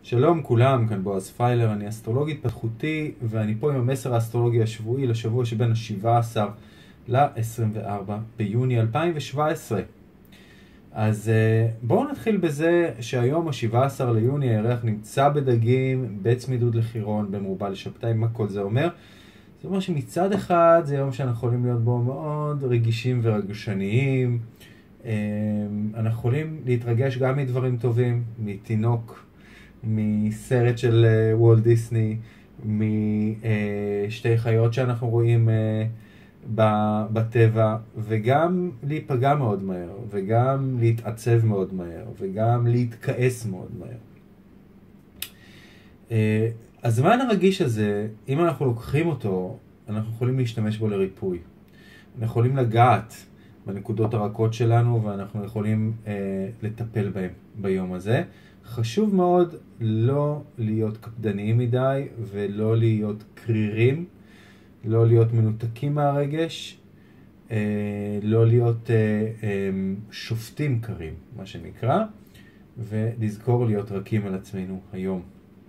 שלום כולם, כאן בועז פיילר, אני אסטרולוג התפתחותי ואני פה עם המסר האסטרולוגי השבועי לשבוע שבין ה-17 ל-24 ביוני 2017. אז בואו נתחיל בזה שהיום ה-17 ליוני הירח נמצא בדגים בצמידות לחירון במרובע לשבתאי. מה כל זה אומר? זה אומר שמצד אחד זה יום שאנחנו יכולים להיות בו מאוד רגישים ורגשניים, אנחנו יכולים להתרגש גם מדברים טובים, מתינוק, מסרט של וולט דיסני, משתי חיות שאנחנו רואים בטבע, וגם להיפגע מאוד מהר, וגם להתעצב מאוד מהר, וגם להתכעס מאוד מהר. הזמן הרגיש הזה, אם אנחנו לוקחים אותו, אנחנו יכולים להשתמש בו לריפוי. אנחנו יכולים לגעת בנקודות הרכות שלנו, ואנחנו יכולים לטפל בהם ביום הזה. חשוב מאוד לא להיות קפדניים מדי, ולא להיות קרירים, לא להיות מנותקים מהרגש, לא להיות שופטים קרים, מה שנקרא, ולזכור להיות רכים על עצמנו היום.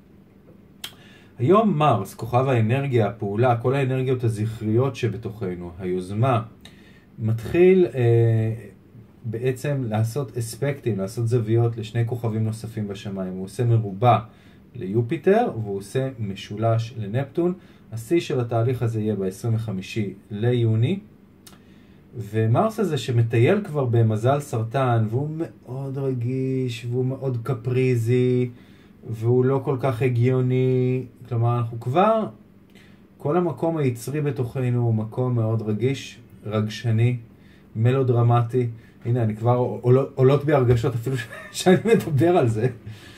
היום מרס, כוכב האנרגיה, הפעולה, כל האנרגיות הזכריות שבתוכנו, היוזמה, מתחיל בעצם לעשות אספקטים, לעשות זוויות לשני כוכבים נוספים בשמיים. הוא עושה מרובע ליופיטר והוא עושה משולש לנפטון. השיא של התהליך הזה יהיה ב-25 ליוני. ומרס הזה שמטייל כבר במזל סרטן, והוא מאוד רגיש והוא מאוד קפריזי והוא לא כל כך הגיוני. כלומר, אנחנו כבר, כל המקום היצרי בתוכנו הוא מקום מאוד רגיש, רגשני, מלודרמטי. הנה, אני כבר עולות בי הרגשות אפילו שאני מדבר על זה.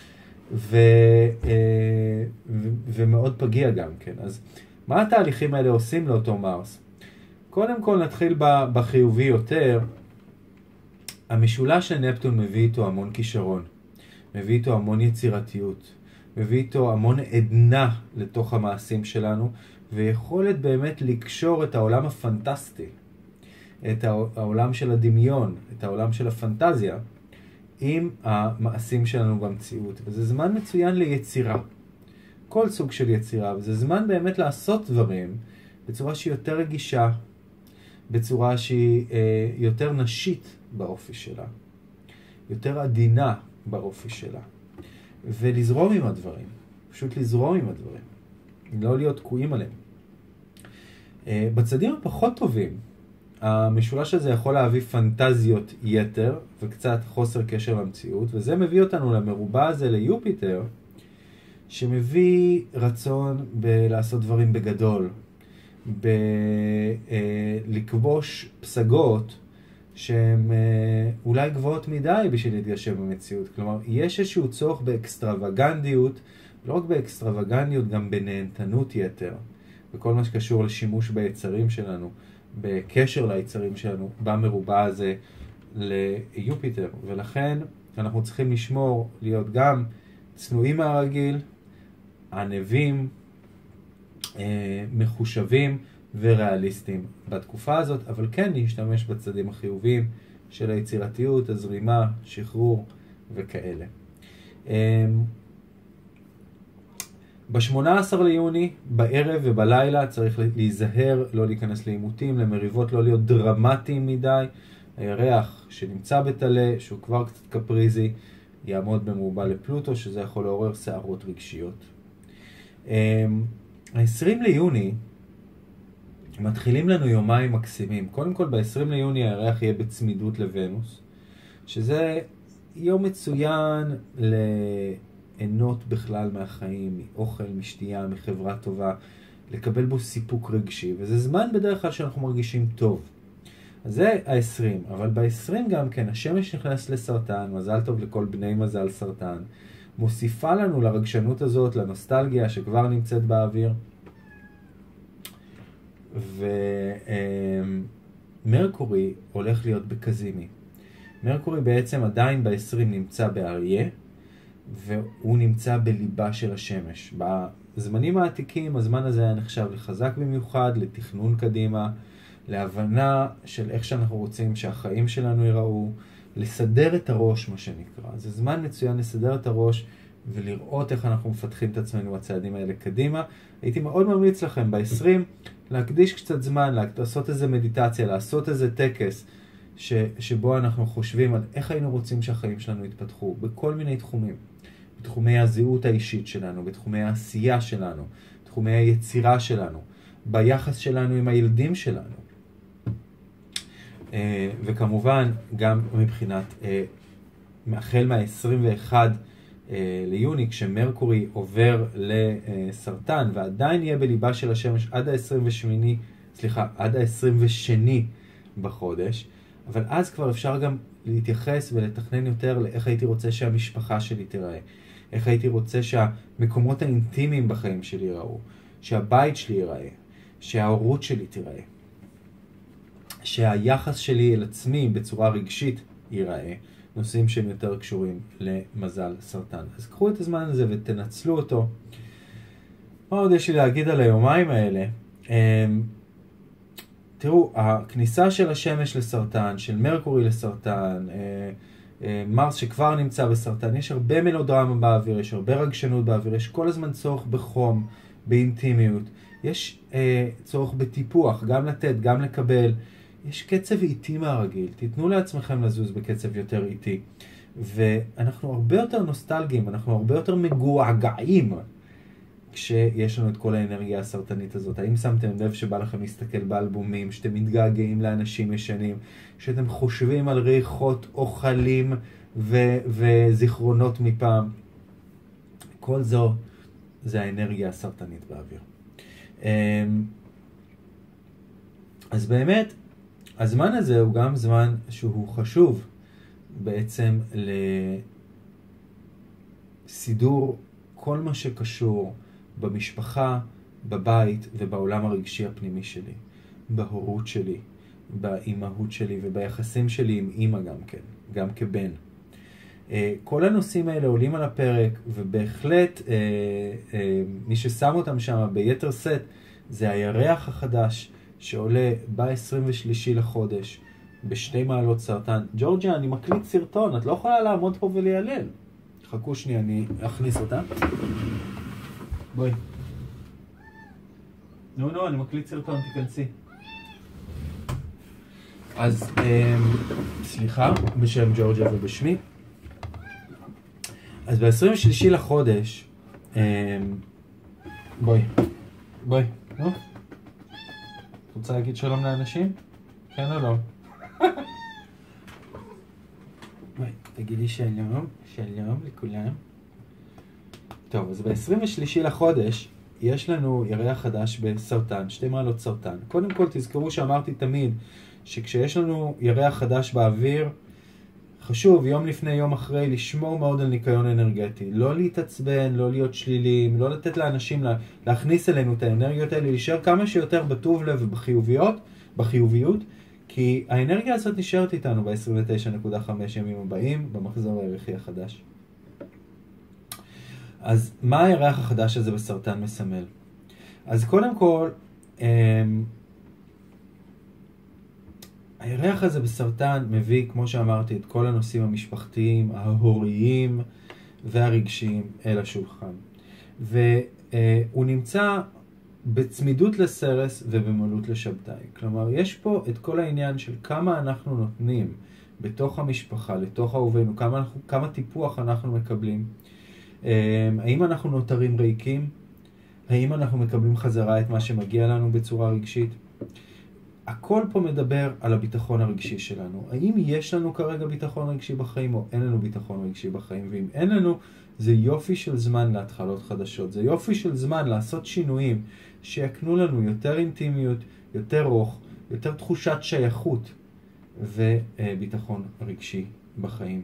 ומאוד פגיע גם כן. אז מה התהליכים האלה עושים לאותו מרס? קודם כל נתחיל בחיובי יותר. המשולש של נפטון מביא איתו המון כישרון. מביא איתו המון יצירתיות. מביא איתו המון עדנה לתוך המעשים שלנו. ויכולת באמת לקשור את העולם הפנטסטי, את העולם של הדמיון, את העולם של הפנטזיה, עם המעשים שלנו במציאות. וזה זמן מצוין ליצירה. כל סוג של יצירה. וזה זמן באמת לעשות דברים בצורה שהיא יותר רגישה, בצורה שהיא יותר נשית באופי שלה, יותר עדינה באופי שלה. ולזרום עם הדברים. פשוט לזרום עם הדברים. לא להיות תקועים עליהם. בצדים הפחות טובים, המשולש הזה יכול להביא פנטזיות יתר וקצת חוסר קשר למציאות, וזה מביא אותנו למרובע הזה ליופיטר, שמביא רצון לעשות דברים בגדול, לכבוש פסגות שהן אולי גבוהות מדי בשביל להתגשם במציאות. כלומר, יש איזשהו צורך באקסטרווגנדיות, לא רק באקסטרווגנדיות, גם בנהנתנות יתר, וכל מה שקשור לשימוש ביצרים שלנו, בקשר ליצרים שלנו, במרובע הזה ליופיטר. ולכן אנחנו צריכים לשמור, להיות גם צנועים מהרגיל, ענבים, מחושבים וריאליסטים בתקופה הזאת, אבל כן להשתמש בצדדים החיוביים של היצירתיות, הזרימה, שחרור וכאלה. ב-18 ליוני, בערב ובלילה, צריך להיזהר, לא להיכנס לעימותים, למריבות, לא להיות דרמטיים מדי. הירח שנמצא בתלה, שהוא כבר קצת קפריזי, יעמוד במרובע לפלוטו, שזה יכול לעורר שערות רגשיות. ה-20 ליוני, מתחילים לנו יומיים מקסימים. קודם כל, ב-20 ליוני הירח יהיה בצמידות לוונוס, שזה יום מצוין ליהנות בכלל מהחיים, מאוכל, משתייה, מחברה טובה, לקבל בו סיפוק רגשי, וזה זמן בדרך כלל שאנחנו מרגישים טוב. אז זה ה-20, אבל ב-20 גם כן, השמש נכנס לסרטן, מזל טוב לכל בני מזל סרטן, מוסיפה לנו לרגשנות הזאת, לנוסטלגיה שכבר נמצאת באוויר, ומרקורי הולך להיות בקזימי. מרקורי בעצם עדיין ב-20 נמצא באריה, והוא נמצא בליבה של השמש. בזמנים העתיקים, הזמן הזה היה נחשב לחזק במיוחד, לתכנון קדימה, להבנה של איך שאנחנו רוצים שהחיים שלנו ייראו, לסדר את הראש, מה שנקרא. זה זמן מצוין לסדר את הראש ולראות איך אנחנו מפתחים את עצמנו בצעדים האלה קדימה. הייתי מאוד ממליץ לכם ב-20 להקדיש קצת זמן, לעשות איזה מדיטציה, לעשות איזה טקס, שבו אנחנו חושבים על איך היינו רוצים שהחיים שלנו יתפתחו, בכל מיני תחומים. בתחומי הזהות האישית שלנו, בתחומי העשייה שלנו, בתחומי היצירה שלנו, ביחס שלנו עם הילדים שלנו. וכמובן, גם מבחינת, החל מה-21 ליוני, כשמרקורי עובר לסרטן, ועדיין יהיה בליבה של השמש עד ה-22 בחודש, אבל אז כבר אפשר גם להתייחס ולתכנן יותר לאיך הייתי רוצה שהמשפחה שלי תיראה, איך הייתי רוצה שהמקומות האינטימיים בחיים שלי יראו, שהבית שלי ייראה, שההורות שלי תיראה, שהיחס שלי אל עצמי בצורה רגשית ייראה, נושאים שהם יותר קשורים למזל סרטן. אז קחו את הזמן הזה ותנצלו אותו. מה עוד יש לי להגיד על היומיים האלה? תראו, הכניסה של השמש לסרטן, של מרקורי לסרטן, מרס שכבר נמצא בסרטן, יש הרבה מלודרמה באוויר, יש הרבה רגשנות באוויר, יש כל הזמן צורך בחום, באינטימיות, יש צורך בטיפוח, גם לתת, גם לקבל. יש קצב איטי מהרגיל, תיתנו לעצמכם לזוז בקצב יותר איטי. ואנחנו הרבה יותר נוסטלגיים, אנחנו הרבה יותר מגועגעים כשיש לנו את כל האנרגיה הסרטנית הזאת. האם שמתם לב שבא לכם להסתכל באלבומים, שאתם מתגעגעים לאנשים ישנים, שאתם חושבים על ריחות, אוכלים וזיכרונות מפעם? כל זו זה האנרגיה הסרטנית באוויר. אז באמת, הזמן הזה הוא גם זמן שהוא חשוב בעצם לסידור כל מה שקשור במשפחה, בבית ובעולם הרגשי הפנימי שלי, בהורות שלי, באימהות שלי וביחסים שלי עם אימא גם כן, גם כבן. כל הנושאים האלה עולים על הפרק, ובהחלט מי ששם אותם שם ביתר סט זה הירח החדש שעולה ב-23 לחודש ב2 מעלות סרטן. ג'ורג'יה, אני מקליט סרטון, את לא יכולה לעמוד פה ולהיעלל. חכו שנייה, אני אכניס אותה. בואי. נו, אני מקליט סרטון, תיכנסי. אז, סליחה, בשם ג'ורג'יה ובשמי. אז ב-23 לחודש, בואי, נו? רוצה להגיד שלום לאנשים? כן או לא? בואי, תגידי שלום לכולם. טוב, אז ב-23 לחודש יש לנו ירח חדש בסרטן, 2 מעלות סרטן. קודם כל תזכרו שאמרתי תמיד שכשיש לנו ירח חדש באוויר, חשוב יום לפני יום אחרי לשמור מאוד על ניקיון אנרגטי. לא להתעצבן, לא להיות שליליים, לא לתת לאנשים להכניס אלינו את האנרגיות האלה, להישאר כמה שיותר בטוב לב ובחיוביות, כי האנרגיה הזאת נשארת איתנו ב-29.5 ימים הבאים במחזור הירחי החדש. אז מה הירח החדש הזה בסרטן מסמל? אז קודם כל, הירח הזה בסרטן מביא, כמו שאמרתי, את כל הנושאים המשפחתיים, ההוריים והרגשיים אל השולחן. והוא נמצא בצמידות לסרס ובמלות לשבתאי. כלומר, יש פה את כל העניין של כמה אנחנו נותנים בתוך המשפחה, לתוך אהובינו, כמה טיפוח אנחנו מקבלים. האם אנחנו נותרים ריקים? האם אנחנו מקבלים חזרה את מה שמגיע לנו בצורה רגשית? הכל פה מדבר על הביטחון הרגשי שלנו. האם יש לנו כרגע ביטחון רגשי בחיים או אין לנו ביטחון רגשי בחיים? ואם אין לנו, זה יופי של זמן להתחלות חדשות. זה יופי של זמן לעשות שינויים שיקנו לנו יותר אינטימיות, יותר רוח, יותר תחושת שייכות וביטחון רגשי בחיים.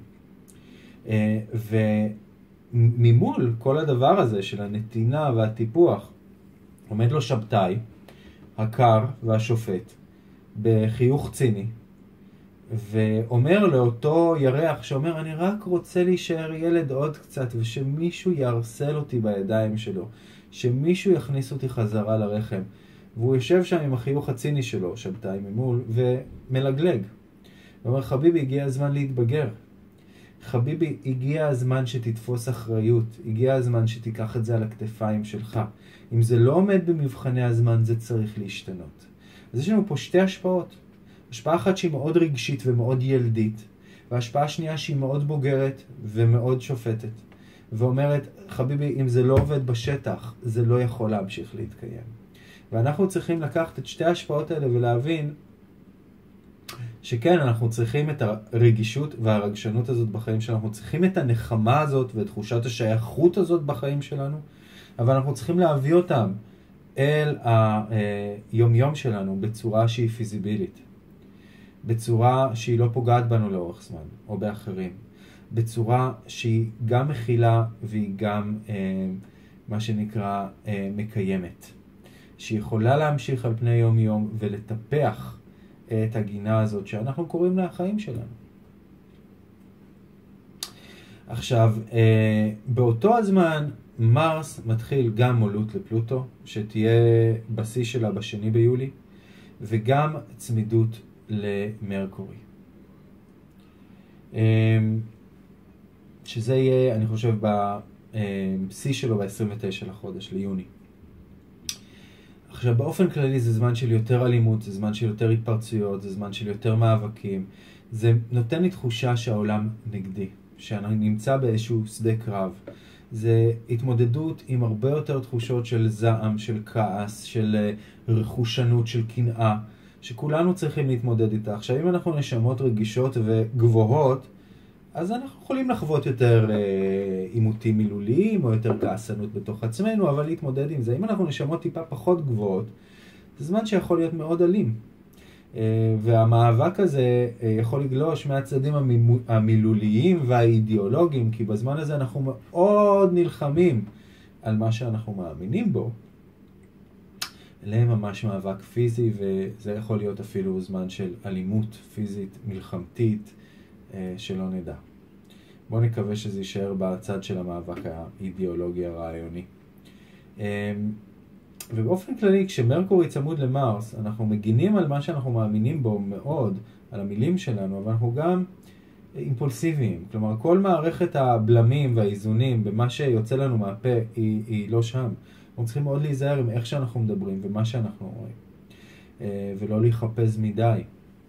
וממול כל הדבר הזה של הנתינה והטיפוח עומד לו שבתאי, הקר והשופט, בחיוך ציני, ואומר לאותו ירח שאומר, אני רק רוצה להישאר ילד עוד קצת, ושמישהו ירסל אותי בידיים שלו, שמישהו יכניס אותי חזרה לרחם. והוא יושב שם עם החיוך הציני שלו, שבתאי ממול, ומלגלג. הוא אומר, חביבי, הגיע הזמן להתבגר. חביבי, הגיע הזמן שתתפוס אחריות, הגיע הזמן שתיקח את זה על הכתפיים שלך. אם זה לא עומד במבחני הזמן, זה צריך להשתנות. אז יש לנו פה שתי השפעות. השפעה אחת שהיא מאוד רגשית ומאוד ילדית, והשפעה שנייה שהיא מאוד בוגרת ומאוד שופטת. ואומרת, חביבי, אם זה לא עובד בשטח, זה לא יכול להמשיך להתקיים. ואנחנו צריכים לקחת את שתי ההשפעות האלה ולהבין שכן, אנחנו צריכים את הרגישות והרגשנות הזאת בחיים שלנו, אנחנו צריכים את הנחמה הזאת ואת תחושת השייכות הזאת בחיים שלנו, אבל אנחנו צריכים להביא אותם אל היום-יום שלנו בצורה שהיא פיזיבילית, בצורה שהיא לא פוגעת בנו לאורך זמן, או באחרים, בצורה שהיא גם מכילה והיא גם מה שנקרא מקיימת, שיכולה להמשיך על פני יום-יום ולטפח את הגינה הזאת שאנחנו קוראים לה החיים שלנו. עכשיו, באותו הזמן, מרס מתחיל גם מולות לפלוטו, שתהיה בשיא שלה ב2 ביולי, וגם צמידות למרקורי. שזה יהיה, אני חושב, בשיא שלו ב29 לחודש, ליוני. עכשיו, באופן כללי זה זמן של יותר אלימות, זה זמן של יותר התפרצויות, זה זמן של יותר מאבקים. זה נותן לי תחושה שהעולם נגדי, שאני נמצא באיזשהו שדה קרב. זה התמודדות עם הרבה יותר תחושות של זעם, של כעס, של רכושנות, של קנאה, שכולנו צריכים להתמודד איתה. עכשיו, אם אנחנו נשמות רגישות וגבוהות, אז אנחנו יכולים לחוות יותר עימותים מילוליים או יותר כעסנות בתוך עצמנו, אבל להתמודד עם זה. אם אנחנו נשמות טיפה פחות גבוהות, זה זמן שיכול להיות מאוד אלים. והמאבק הזה יכול לגלוש מהצדדים המילוליים והאידיאולוגיים, כי בזמן הזה אנחנו מאוד נלחמים על מה שאנחנו מאמינים בו. אלה ממש מאבק פיזי, וזה יכול להיות אפילו זמן של אלימות פיזית, מלחמתית, שלא נדע. בואו נקווה שזה יישאר בצד של המאבק האידיאולוגי הרעיוני. ובאופן כללי, כשמרקורי צמוד למרס, אנחנו מגינים על מה שאנחנו מאמינים בו מאוד, על המילים שלנו, אבל אנחנו גם אימפולסיביים. כלומר, כל מערכת הבלמים והאיזונים במה שיוצא לנו מהפה היא לא שם. אנחנו צריכים מאוד להיזהר עם איך שאנחנו מדברים ומה שאנחנו רואים, ולא להיחפז מדי.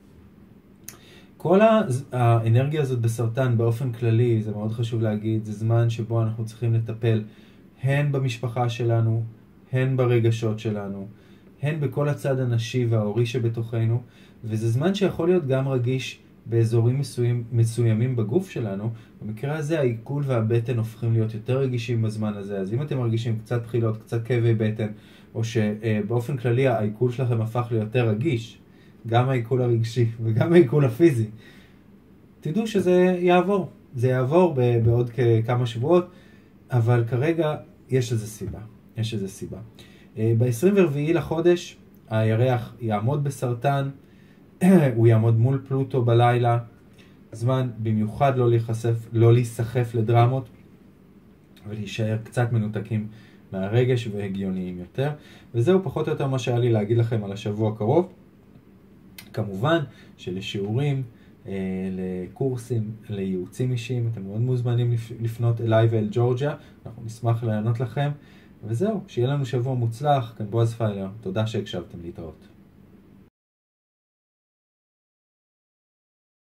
כל האנרגיה הזאת בסרטן באופן כללי, זה מאוד חשוב להגיד, זה זמן שבו אנחנו צריכים לטפל הן במשפחה שלנו, הן ברגשות שלנו, הן בכל הצד הנשי וההורי שבתוכנו, וזה זמן שיכול להיות גם רגיש באזורים מסוימים בגוף שלנו. במקרה הזה העיכול והבטן הופכים להיות יותר רגישים בזמן הזה, אז אם אתם מרגישים קצת בחילות, קצת כאבי בטן, או שבאופן כללי העיכול שלכם הפך ליותר רגיש, גם העיכול הרגשי וגם העיכול הפיזי, תדעו שזה יעבור. זה יעבור בעוד כמה שבועות, אבל כרגע יש לזה סיבה. יש לזה סיבה. ב-24 לחודש הירח יעמוד בסרטן, הוא יעמוד מול פלוטו בלילה, זמן במיוחד לא להיסחף לדרמות, ולהישאר קצת מנותקים מהרגש והגיוניים יותר. וזהו פחות או יותר מה שהיה לי להגיד לכם על השבוע הקרוב. כמובן שלשיעורים, לקורסים, לייעוצים אישיים, אתם מאוד מוזמנים לפנות אליי ואל ג'ורג'יה, אנחנו נשמח לענות לכם. וזהו, שיהיה לנו שבוע מוצלח. כאן בועז פיילר, תודה שהקשבתם, להתראות.